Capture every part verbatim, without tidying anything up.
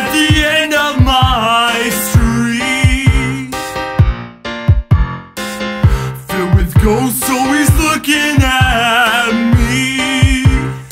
the end of my street, filled with ghosts always looking at me.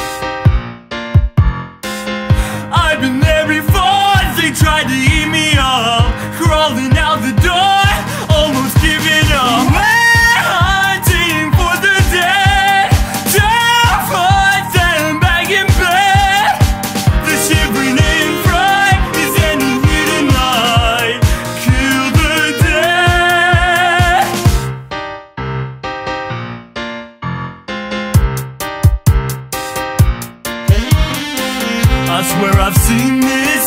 I've been there before, they tried to eat me up, crawling out the door, almost giving up. We're hunting for the dead, to put them back in bed. The shivering in front is ending here tonight. Kill the dead. I swear I've seen this